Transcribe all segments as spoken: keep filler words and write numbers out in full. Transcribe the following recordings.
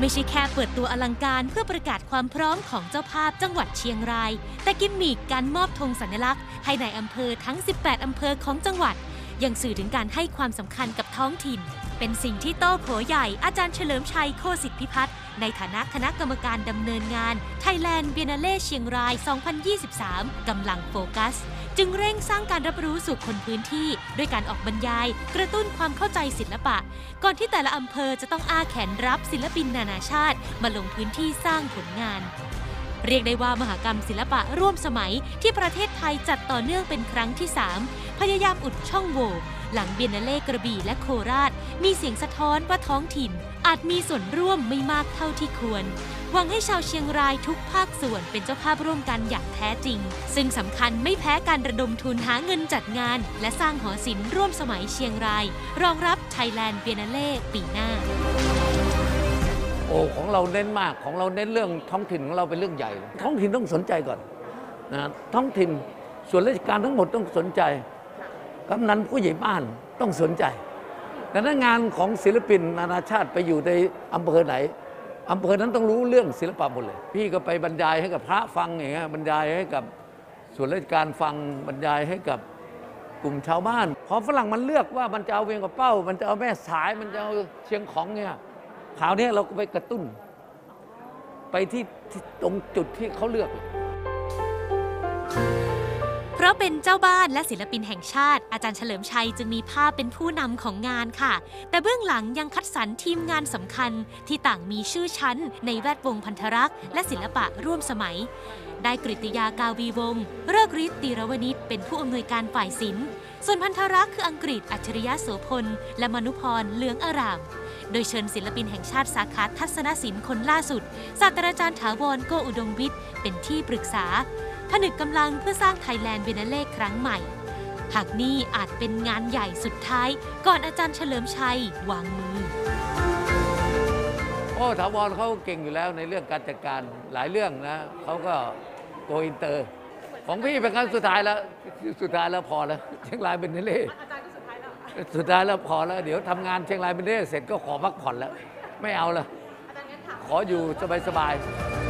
ไม่ใช่แค่เปิดตัวอลังการเพื่อประกาศความพร้อมของเจ้าภาพจังหวัดเชียงรายแต่กิมมิคการมอบธงสัญลักษณ์ให้ในอำเภอทั้งสิบแปดอำเภอของจังหวัดยังสื่อถึงการให้ความสำคัญกับท้องถิ่นเป็นสิ่งที่โต้โผใหญ่อาจารย์เฉลิมชัยโคสิทธิพิพัฒน์ในฐานะคณะกรรมการดำเนินงาน Thailand Biennale เชียงราย สองพันยี่สิบสาม กำลังโฟกัสจึงเร่งสร้างการรับรู้สู่คนพื้นที่ด้วยการออกบรรยายกระตุ้นความเข้าใจศิลปะก่อนที่แต่ละอำเภอจะต้องอ้าแขนรับศิลปินนานาชาติมาลงพื้นที่สร้างผลงานเรียกได้ว่ามหกรรมศิลปะร่วมสมัยที่ประเทศไทยจัดต่อเนื่องเป็นครั้งที่สามพยายามอุดช่องโหว่หลังเบียนนาเล่กระบี่และโคราชมีเสียงสะท้อนว่าท้องถิ่นอาจมีส่วนร่วมไม่มากเท่าที่ควรหวังให้ชาวเชียงรายทุกภาคส่วนเป็นเจ้าภาพร่วมกันอย่างแท้จริงซึ่งสำคัญไม่แพ้การระดมทุนหาเงินจัดงานและสร้างหอศิลป์ร่วมสมัยเชียงรายรองรับ Thailand Biennale ปีหน้าโอ้ของเราเน้นมากของเราเน้นเรื่องท้องถิ่นของเราเป็นเรื่องใหญ่ท้องถิ่นต้องสนใจก่อนนะท้องถิ่นส่วนราชการทั้งหมดต้องสนใจกำนันผู้ใหญ่บ้านต้องสนใจดังนั้นงานของศิลปินนานาชาติไปอยู่ในอำเภอไหนอำเภอนั้นต้องรู้เรื่องศิลปะหมดเลยพี่ก็ไปบรรยายให้กับพระฟังอย่างเงี้ยบรรยายให้กับส่วนราชการฟังบรรยายให้กับกลุ่มชาวบ้านพอฝรั่งมันเลือกว่ามันจะเอาเวียงกับเป้ามันจะเอาแม่สายมันจะเอาเชียงของเนี่ยคราวนี้เราก็ไปกระตุ้นไปที่ตรงจุดที่เขาเลือกเพราะเป็นเจ้าบ้านและศิลปินแห่งชาติอาจารย์เฉลิมชัยจึงมีภาพเป็นผู้นำของงานค่ะแต่เบื้องหลังยังคัดสรรทีมงานสำคัญที่ต่างมีชื่อชั้นในแวดวงพันธรักษ์และศิลปะร่วมสมัยได้กฤติยากาวีวงศ์เลิกฤทธิ์ตีรวณิชเป็นผู้อำนวยการฝ่ายศิลป์ส่วนพันธรักษ์คืออังกฤษอัจฉริยะโสพลและมนุพรเหลืองอารามโดยเชิญศิลปินแห่งชาติสาขาทัศนศิลป์คนล่าสุดศาสตราจารย์ถาวรโกอุดมวิทย์เป็นที่ปรึกษาผนึกกำลังเพื่อสร้าง Thailand Biennale ครั้งใหม่หากนี่อาจเป็นงานใหญ่สุดท้ายก่อนอาจารย์เฉลิมชัยวางมือโอ้ถาวรเขาเก่งอยู่แล้วในเรื่องการจัดการหลายเรื่องนะเขาก็โกอินเตอร์ของพี่เป็นครั้งสุดท้ายแล้วสุดท้ายแล้วพอแล้วเชียงรายBiennaleอาจารย์ก็สุดท้ายแล้วสุดท้ายแล้วพอแล้วเดี๋ยวทำงานเชียงรายBiennaleเสร็จก็ขอพักผ่อนแล้วไม่เอาละขออยู่สบายๆ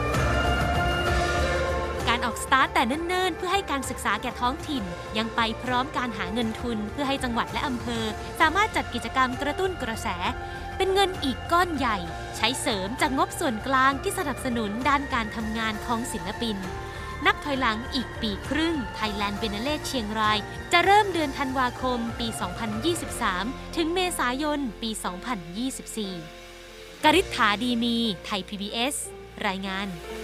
การออกสตาร์ทแต่เนิ่นๆเพื่อให้การศึกษาแก่ท้องถิ่นยังไปพร้อมการหาเงินทุนเพื่อให้จังหวัดและอำเภอสามารถจัดกิจกรรมกระตุ้นกระแสเป็นเงินอีกก้อนใหญ่ใช้เสริมจากงบส่วนกลางที่สนับสนุนด้านการทำงานของศิลปินนับถอยหลังอีกปีครึ่ง Thailand Biennale เชียงรายจะเริ่มเดือนธันวาคมปี สองพันยี่สิบสาม ถึงเมษายนปี สองพันยี่สิบสี่ กฤษฐาดีมีไทย พี บี เอส รายงาน